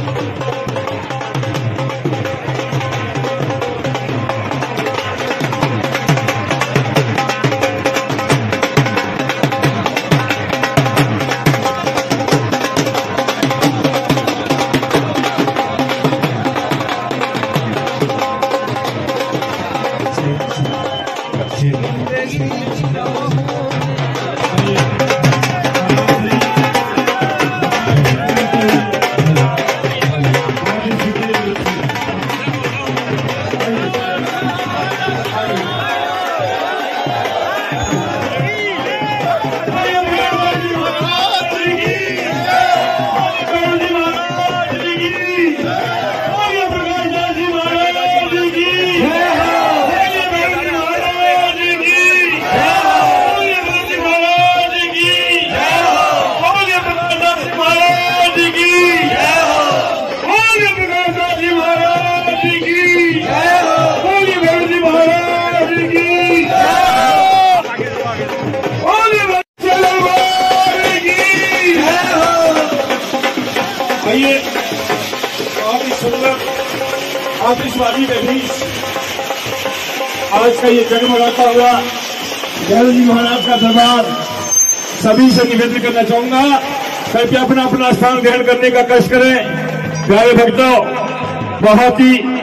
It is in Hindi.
आतिशबाजी में भी आज का ये जगमगाता हुआ गैर जी महाराज का दरबार सभी से निवेदन करना चाहूंगा, कृपया अपना अपना स्थान ग्रहण करने का कष्ट करें। प्यारे भक्तों, बहुत ही